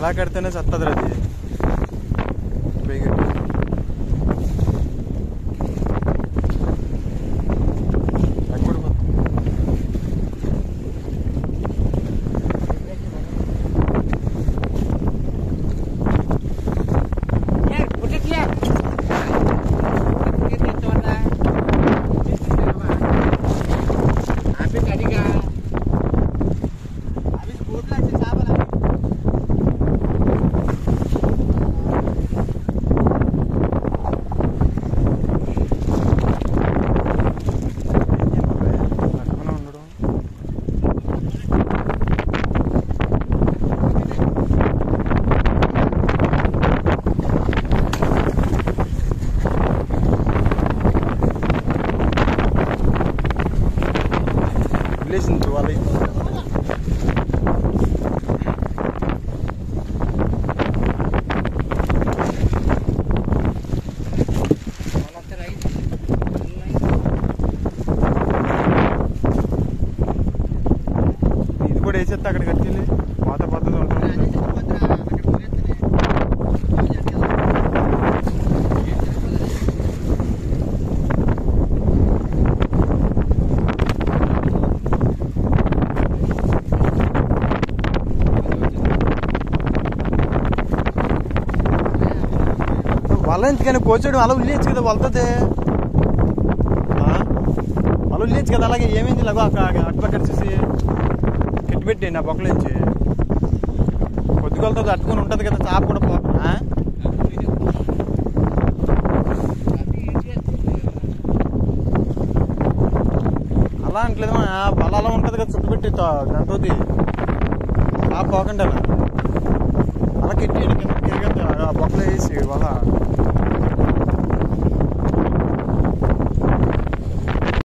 అలా కడితేనే చత్తది అది Listen to Ali. ఇది కూడా వేసేస్తా అక్కడికి వచ్చి పాత పద్ధతి ఉంటుంది. వల ఎందుకని కోచాడు అలా ఉల్లేచ్చు కదా వలుతుంది అలా ఉల్లేచ్చు కదా అలాగే ఏమైంది ఇలాగో అటుపక్క చూసి కిట్టి పెట్టి నా బొక్కలు ఇచ్చి కొద్దిగలతో అట్టుకొని ఉంటుంది కదా చాప కూడా పోకుండా అలా అంటలేదు వల అలా ఉంటుంది కదా చుట్టు పెట్టి గంటది చాప పోకుండా అలా కిట్టి కింద బొక్కలు వేసి వల